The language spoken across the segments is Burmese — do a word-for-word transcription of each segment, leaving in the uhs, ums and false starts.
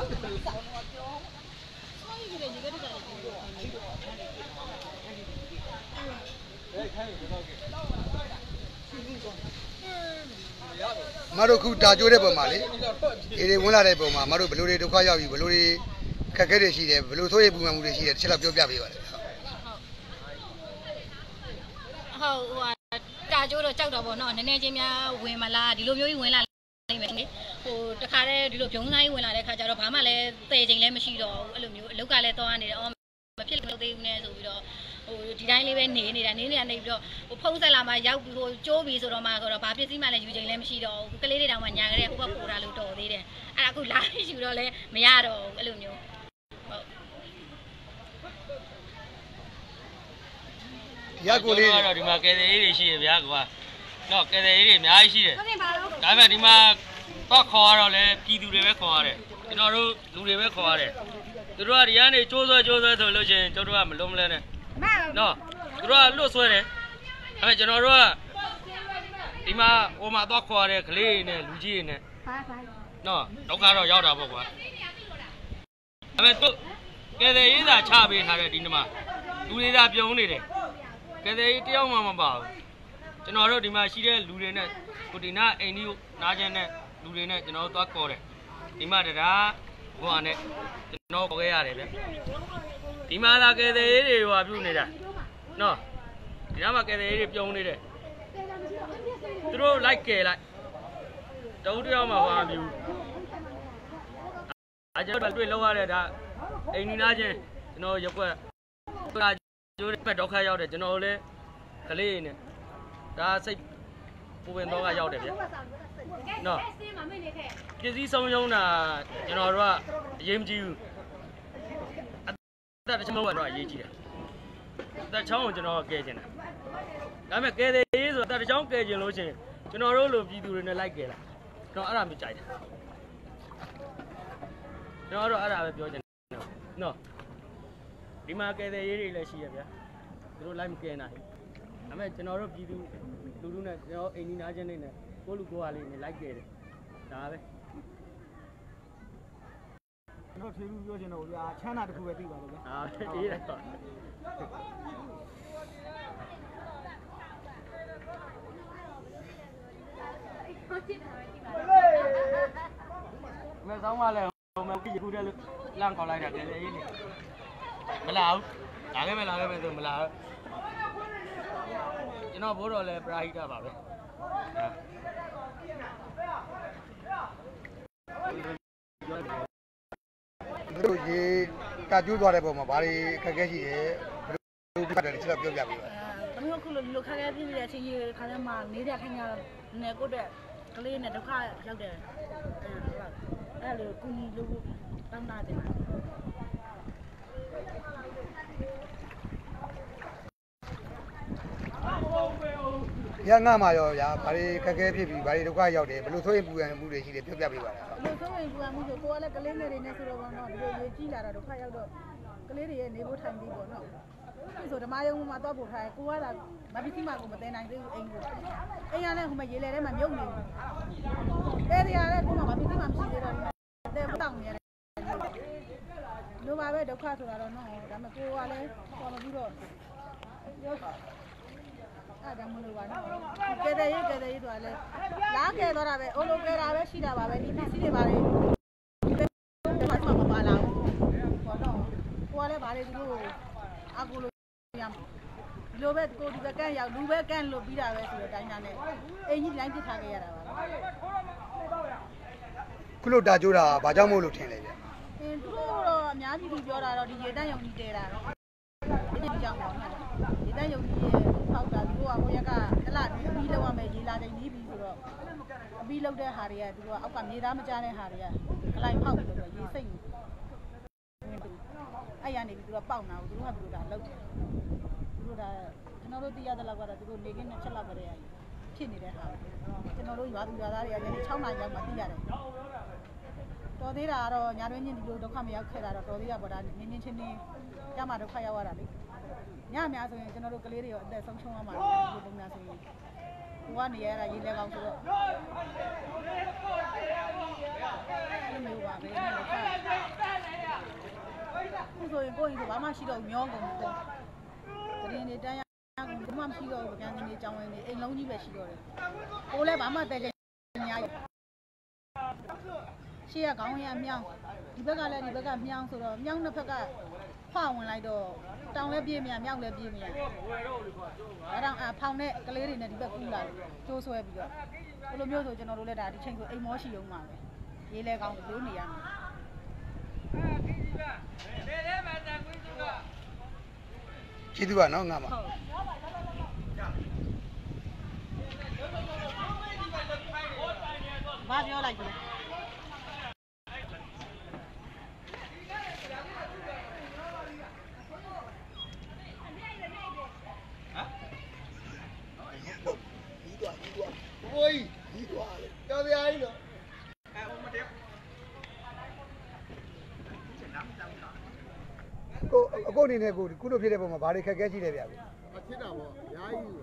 马路口大酒的不嘛嘞，伊哩问来的不嘛，马路不路的都快要有，不路的开开的些的，不路所以部门屋的些的，吃了表表表的。 好，我大酒都找到不孬，那那这面问嘛啦，ဒီလိုမျိုးကြီးဝင်လာနေမယ်လေဟိုတခါတည်းဒီလိုပြုံးဆိုင်ဝင်လာတဲ့ခါကျတော့ဘာမှလည်းသေချိန်လည်းမရှိတော့ဘူးအဲ့လိုမျိုးအလုတ်ကလည်းတော့နေတယ်အော်မဖြစ်လို့သေးဘူးနဲ့ဆိုပြီးတော့ဟိုဒီတိုင်းလေးပဲနေနေတာနေနေတာနေပြီးတော့ဟိုဖုံးဆက်လာမှရောက်ပြီးဟိုကျိုးပြီးဆိုတော့မှဆိုတော့ဘာပစ္စည်းမှလည်းယူချိန်လည်းမရှိတော့ဘူးကလေးတွေတောင်မှညာကြတဲ့ဟိုဘက်ပို့တာလို့တော်သေးတယ်အဲ့ဒါအခုလာယူတော့လည်းမရတော့ဘူးအဲ့လိုမျိုးဟုတ်ရကိုလေးတော့ဒီမှာကယ်ဆယ်ရေးတွေရှိရဗျာကွာတော့ကယ်ဆယ်ရေးတွေအများကြီးရှိတယ်ဒါပေမဲ့ဒီမှာတော့ခေါ်ရတော့လဲပြည်သူတွေပဲခေါ်ရတယ်ကျွန်တော်တို့လူတွေပဲခေါ်ရတယ်သူတို့ကဒီကနေကျိုးဆွဲကျိုးဆွဲဆိုလို့ရှိရင်ကျွန်တော်တို့ကမလုံးမလဲနဲ့နော်သူတို့ကလွတ်ဆွဲတယ်ဒါပေမဲ့ကျွန်တော်တို့ကဒီမှာဟိုမှာတော့ခေါ်ရတဲ့ကလေးတွေနဲ့လူကြီးတွေနဲ့နော်ဒုက္ခတော့ရောက်တာပေါ့ကွာဒါပေမဲ့သူကယ်ဆယ်ရေးသာချပေးထားတဲ့ဒီနေ့မှာလူတွေသာပြုံးနေတယ်ကယ်ဆယ်ရေးတယောက်မှမပါဘူးကျွန်တော်တို့ဒီမှာရှိတဲ့လူတွေနဲ့ကိုဒီနာအိမ်ကြီးနားချမ်းတဲ့လူတွေနဲ့ကျွန်တော်တို့သွားခေါ်တယ်ဒီမှာတရားဘွားနဲ့ကျွန်တော်ခေါ်ခဲ့ရတယ်ဗျဒီမှာလာကယ်ဆယ်ရေးတွေဟိုပြုနေတာနော်ဒီနားမှာကယ်ဆယ်ရေးတွေပြုံးနေတယ်သူတို့လိုက်ကယ်လိုက်တအုပ်တယောက်မှဘာမှမပြုအကျွန်တော်တွေ့လောက်ရတဲ့ဒါအိမ်ကြီးနားချင်းကျွန်တော်ရက်ွက်ကျိုးတဲ့ဒုက္ခရောက်တယ်ကျွန်တော်လည်းကလေးနဲ့ဒါစိတ်ပူပင်တော့ကရောက်တယ်ဗျနော်ပစ္စည်းဆုံးရှုံးတာကျွန်တော်တို့ကအရေးမကြီးဘူးအသက်တစ်ချောင်းကတော့အရေးကြီးတယ်အသက်ချောင်းကိုကျွန်တော်ကဲကျင်တယ်ဒါပေမဲ့ကဲတယ်ရေးဆိုအသက်တစ်ချောင်းကဲကျင်လို့ရှိရင်ကျွန်တော်တို့လိုပြည်သူတွေနဲ့လိုက်ကဲလာကျွန်တော်အဲ့ဒါမျိုးကြိုက်တယ်ကျွန်တော်တို့အဲ့ဒါပဲပြောချင်တယ်နော်ဒီမှာကဲတဲ့ရေးတွေလည်းရှိရဗျာသူတို့လိုက်မကဲနိုင်ဒါပေမဲ့ကျွန်တော်တို့ပြည်သူလူလူနဲ့ကျွန်တော်အိမ်နီးနားချင်းတွေနဲ့ကိုလူကိုဟာလေးနဲ့လိုက်ကဲတယ်ဒါပဲကျွန်တော်ထေလူပြောချင်တော့ဗျာချမ်းသာတစ်ခုပဲသိပါလို့ဗျာဟာအေးတယ်မဲဆောင်မလဲဟိုမဲကြည့်ခုတည်းလန့်ခေါ်လိုက်တာကဲတဲ့ရေးနေမလာဘူးလာခဲ့မယ်လာခဲ့မယ်ဆိုမလာဘူးကျွန်တော်ဘိုးတော်လည်းပရာဟိတပါပဲသူတို့ရေတာကျိုးသွားတဲ့ပုံမှာဘာတွေခက်ခဲရှိတယ်ဘယ်လိုပြတ်တယ်ချက်တော့ပြောပြပေးပါတမျိုးခုလိုလိုခက်ခဲဖြစ်နေတဲ့အချိန်ကြီးခါထဲမှာနေတဲ့ခိုင်ရနေကိုတဲ့ကလေးနဲ့ဒုက္ခရောက်တယ်အဲအဲ့လိုကုညီလို့တောင်းတာတယ်ရငါမှာရောဗျာဘာတွေခက်ခဲဖြစ်ပြီးဘာတွေဒုက္ခရောက်တယ်ဘယ်လိုဆိုရင်ပူရံမှုတွေရှိတယ်ပြောပြပေးပါလားဘယ်လိုဆိုရင်ပူရံမှုဆိုကိုကလည်းကလေးငယ်တွေနဲ့ဆိုတော့ဘောနော်ဒီလိုရေးကြီးလာတာဒုက္ခရောက်တော့ကလေးတွေရဲ့နေဖို့ထိုင်ပြီးပေါ့နော်ဒီဆိုဓမ္မယုံမှာတော့ပို့ထားကိုကသာမပစ္စည်းမှကိုမသိနိုင်သေးဘူးအိမ်ကိုအိမ်ကလည်းဟိုမှာရေလေထဲမှာမြုပ်နေတယ်တဲ့တရားလည်းကိုမှမပစ္စည်းမှမရှိသေးတော့တဲ့တောင်းနေရတယ်လိုပါပဲဒုက္ခဆိုတာတော့နော်ဒါပေမဲ့ကိုကလည်းပေါ်မပြီးတော့အဲ့ဒါမလို့ပါနော်ကဲတဲ့ရေးကဲတဲ့ရေးဆိုတာလေလားကဲတော့တာပဲအိုလိုကဲတာပဲရှိတာပါပဲဒီပစ္စည်းတွေပါလေဒီမှာမပါလာဘူးဘောတော့ကိုကလည်းဗာလေသူတို့အကူလိုရမ်းလိုပဲကိုဒီဘက်ကန်းရောက်လူပဲကန်းလို့ပြီးတာပဲဆိုတော့တိုင်းသားနဲ့အိမ်ကြီးလိုင်းပစ်ထားခဲ့ရတာပါခုလိုတာကျိုးတာဘာကြောင့်မို့လို့ထင်လဲဗျအင်းသူတို့တော့အများကြီးပြောတာတော့ဒီရေတန်းယုံကြီးတဲတာဒီကြောင့်ပေါ့နော်ရေတန်းယုံကြီးရဲ့ပေါက်တာသူတို့ကဟိုရက်ကတလားပြီးလောက်ရမယ်ရေလာတိုင်းနီးပြီးဆိုတော့အပြီးလောက်တဲ့ဟာတွေကသူတို့ကအောက်ကမြေသားမကျတဲ့ဟာတွေကကလိုက်ဖောက်ပြီးတော့ရေစိတ်အဲ့ရနေပြီးသူကပေါက်နာဘူးသူတို့ကသူတို့ဒါလောက်တယ်သူတို့ဒါကျွန်တော်တို့သိရတဲ့လောက်ကတော့သူတို့နေကင်းနဲ့ချက်လောက်ကြတဲ့ဖြစ်နေတဲ့ဟာကျွန်တော်တို့ရွာသူရွာသားတွေကညနေ၆နာရီလောက်မှသိရတယ်တော်သေးတာကတော့ညာတွင်းချင်းဒီလိုဒုက္ခမရောက်ခဲ့တာတော့တော်သေးရပေါ့ဒါနင်းနင်းချင်းချင်းကြမှာဒုက္ခရောက်ရတာလေညအများဆိုရင်ကျွန်တော်တို့ကလေးတွေရောအသက်ဆုံးရှုံးရမှာဒီလိုပုံများဆိုရင်ကိုကနေရတာရေးလဲကောင်းဆိုတော့အဲ့လိုမျိုးပါပဲဒုက္ခဆိုရင်ကိုယ့်ရင်ကဘာမှရှိတော့မျောကုန်တယ်တရင်နေတန်းရကုန်ဘာမှမရှိတော့ဘူးကန်နေကြောင်းဝင်နေအိမ်လုံးကြီးပဲရှိတော့တယ်ကိုလည်းဘာမှတဲချင်ညာရှေ့ကခေါင်းရမြောင်းဒီဘက်ကလည်းဒီဘက်ကမြောင်းဆိုတော့မြောင်းတစ်ဖက်ကဖွာဝင်လိုက်တော့တောင်လည်းပြေးမရမြောက်လည်းပြေးမရအဲ့တော့အဖောင်နဲ့ကလေးတွေနဲ့ဒီဘက်ကူးလာကျိုးဆွဲပြီးတော့ဘယ်လိုမျိုးဆိုကျွန်တော်တို့လည်းဒါဒီချိန်ဆိုအိမ်မောရှိအောင်ပါပဲရေးလဲကောင်းလို့နေရမယ်ကျေးဇူးပါနော်ငါမဘာပြောလိုက်ကြလဲโอ้ยดีกว่าเลยเจ้าใหญ่เนาะကိုအခုအနေနဲ့ကိုကုလို့ဖြစ်တဲ့ပုံမှာဘာတွေခက်ခဲရှိလဲဗျာကိုဖြစ်တာပေါ့အများကြီး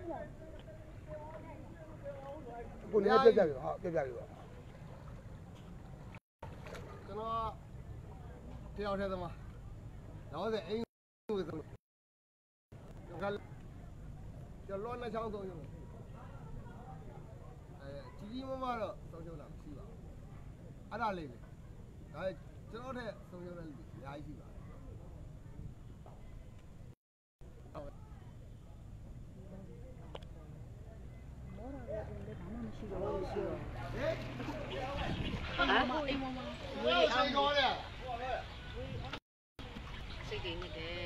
ကိုလည်းပြပြပြီဟုတ်ပြပြပြီပေါ့ကျွန်တော်တယောက်တည်းသမားတော့ဆိုအိမ်ကိုဆိုကျွန်တော်လောနဲ့ချောင်းဆုံးရုံအဲကြီးကြီးမားမားတော့ဆုံးရှုံးတာမရှိပါဘူးအဲ့ဒါလေးလေဒါကျွန်တော်တဲ့ဆုံးရှုံးတဲ့လူအများကြီးရှိပါဟာအိမ်မမဝေးအောင်တော့လေစိတ်ကြီးနေတယ်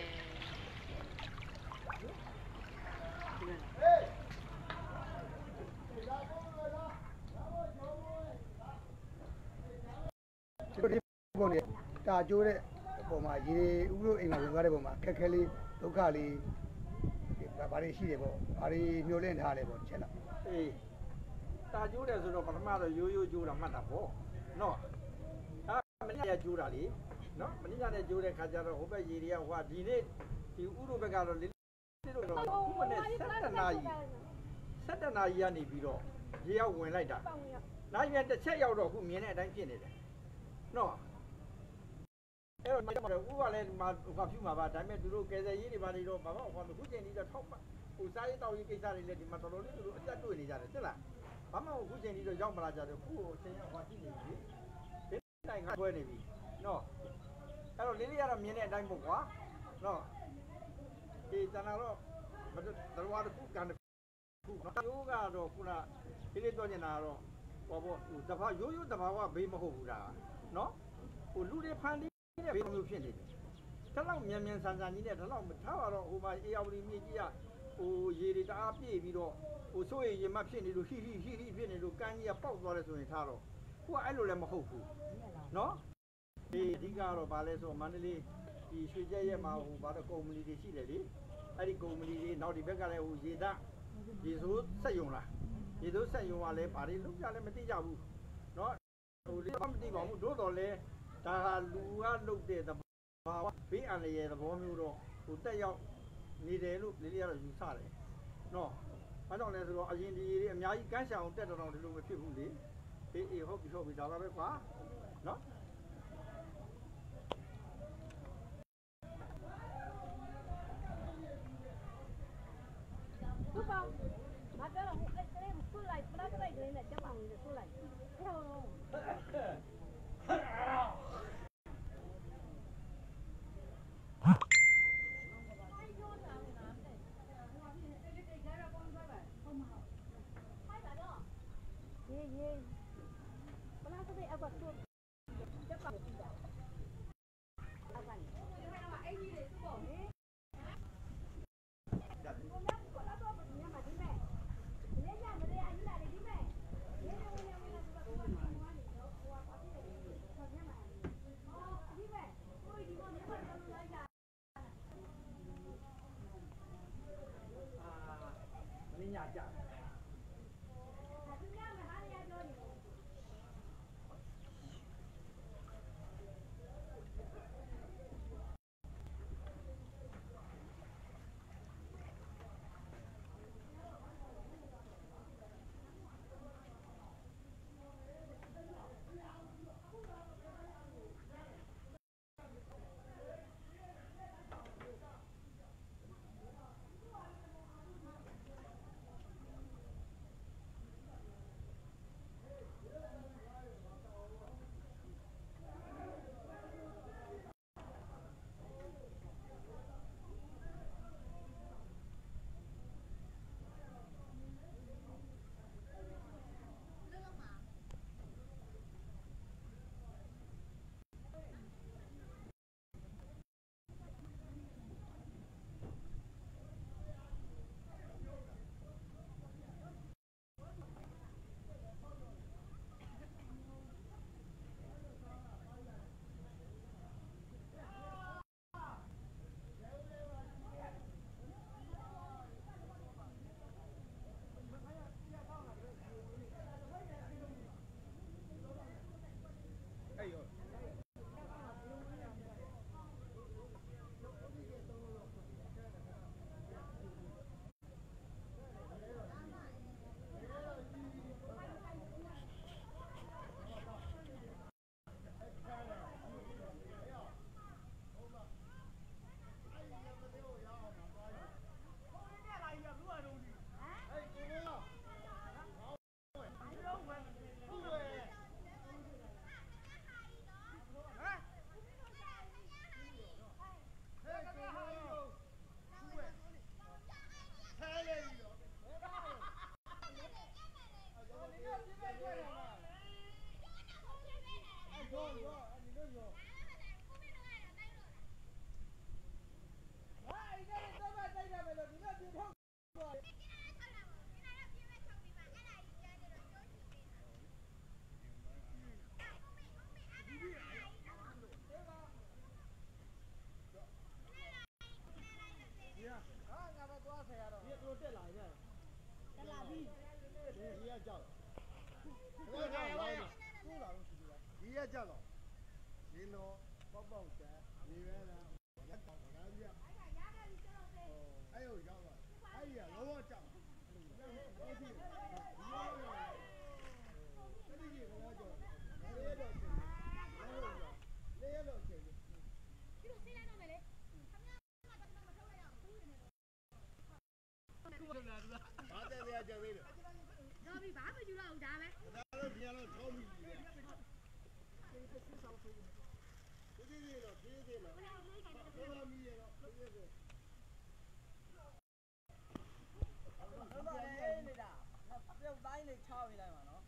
ဒီပုံနဲ့တာကျိုးတဲ့ပုံမှာရေဥလို့အိမ်မှာဝင်သွားတဲ့ပုံမှာခက်ခဲလေးဒုက္ခလေးဘာတွေရှိတယ်ပေါ့ဘာတွေမျောလင့်ထားလဲပေါ့ချက်တော့အေးတာကျိုးတယ်ဆိုတော့ပထမတော့ရိုးရိုးကျိုးတာမှတ်တာပေါ့နော်အဲမနေ့ကကျိုးတာလေနော်မနေ့ကလည်းကျိုးတဲ့ခါကျတော့ဟိုဘက်ရေတွေကဟိုကဒီနေ့ဒီဥရုဘက်ကတော့လေးလေးတို့တော့ခုနဲ့ဆက်တနာကြီးဆက်တနာကြီးကနေပြီးတော့ရေရောက်ဝင်လိုက်တာနိုင်ပြန်တစ်ချက်ရောက်တော့ခုမြင်တဲ့အတိုင်းဖြစ်နေတယ်နော်အဲ့တော့မကျမတို့ဥကလည်းဒီမှာဟိုကဖြူမှာပါဒါပေမဲ့သူတို့ကယ်ဆယ်ရေးတွေပါနေတော့ဘာမှဟိုခုချိန်ကြီးတော့ထောက်ဟိုစားရေးတောက်ရေးကိစ္စတွေလည်းဒီမှာတော်တော်လေးသူတို့အတက်တွေ့နေကြတယ်ဟုတ်လားဘာမှခုချိန်ကြီးတော့ရောက်မလာကြတော့ခုအချိန်ကဟိုကြည့်နေပြီဒီတိုင်းကဆွဲနေပြီနော်အဲ့တော့လေးလေးကတော့မြင်တဲ့အတိုင်းပေါ့ကွာနော်ဒီတနာတော့ဘယ်တော်ဝါတစ်ခုကန်တစ်ခုနော်ရိုးကတော့ခုနလေးလေးပြောနေတာတော့ဟောပေါ့ဟိုတဘာရိုးရိုးတဘာဝဘေးမဟုတ်ဘူးဒါနော်ဟိုလူတွေဖန်တီးတဲ့ဘေးမျိုးဖြစ်နေတယ်ဒါတော့မြန်မြန်ဆန်ဆန်ကြီးနဲ့ဒါတော့ထားပါတော့ဟိုမှာအေးအောင်လေးမြေကြီးကဟိုရေတွေတအားပြည့်ပြီးတော့ဟိုဆိုရင်ရေမဖြစ်နေလို့ဟိဟိဟိဟိဖြစ်နေလို့ကန်းကြီးကပေါက်သွားတယ်ဆိုရင်ထားတော့ခုကအဲ့လိုလည်းမဟုတ်ဘူးနော်ဒီအဓိကတော့ဗာလဲဆိုမန္တလေးဒီရွှေကျက်ရဲ့မှာဟိုဗာတော့ကုမ္ပဏီတွေရှိတယ်လေအဲ့ဒီကုမ္ပဏီတွေနောက်ဒီဘက်ကလည်းဟိုရေသားရေဆိုးဆက်ယုံလားရေဆိုးဆက်ယုံကလည်းဗာတွေလုံးကြလည်းမသိကြဘူးနော်ဟိုလေးမသိပါဘူးတို့တော်လဲဒါဟာလူကလုတ်တဲ့သဘာဝဘေးအန္တရာယ်သဘောမျိုးတော့ဟိုတက်ရောက်နေတယ်လို့လေးလေးကတော့ယူဆတယ်နော်ဘာကြောင့်လဲဆိုတော့အရင်ဒီတွေအများကြီးကန်းချအောင်တက်တော်တော်ဒီလိုမဖြစ်ဘူးလေအေးအေးဟုတ်ပြီဟုတ်ပြီဒါပါပဲကွာနော်သူပေါင်းမတော်တော့အဲ့ကလေးဆူလိုက်ပလာကလေးကလေးနဲ့ကျပောင်းလေးဆူလိုက်ဟဲ့耶耶，本来是在阿爸做，这搞的比较，阿爸你，你看嘛，哎你嘞是不？我们过来做不是嘛，对没？人家没得呀，你来的对没？人家我俩我俩是吧？我们我们的，我ဒီရကြတော့ရင်းတော့ပေါက်ပေါက်တဲ့နေရဲလားလက်ပေါက်ကားပြအဲ့ဟိုရောက်တော့အဲ့ဒီကလောဘကြောက်အဲ့ဒီအဲ့ဒီကြီးကတော့ကြောက်လေရတော့ချင်းလေရတော့ချင်းဒီလိုစိလိုက်တော့မယ်လေခမရကတော့မထုတ်လိုက်အောင်ခုလာလာဘာတဲ့ရကြသေးတယ်တော့ပြီဘာမယူတော့ဘူးဒါပဲဒါတော့ပြန်တော့ထောင်းပြီလေဒီပစ္စည်းဆောင်ဆိုဒီဒီဒီတော့ဒီဒီတော့ဘောလာမီရတော့ဒီဒီဟုတ်ပါလေနေတာပြုတ်တိုင်းလေးချောက်ရလိုက်ပါနော်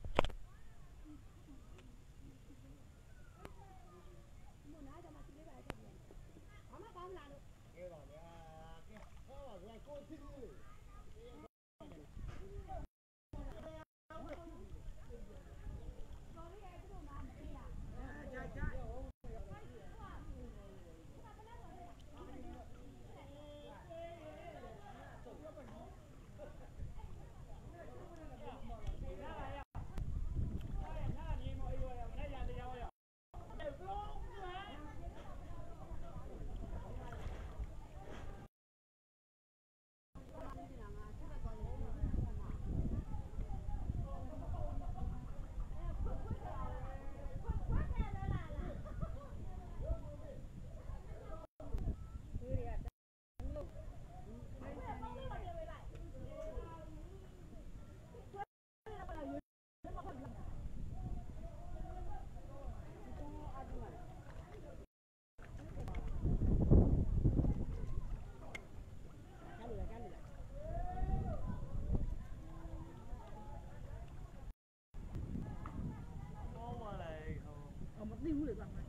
မနာကြမှာစီးလေးပါတက်ပြန်ဘာမှကောင်းလာလို့ကဲပါဗျာကဲဟောပါဗျာကိုသိသေးလေမသိဘူးလေကွာ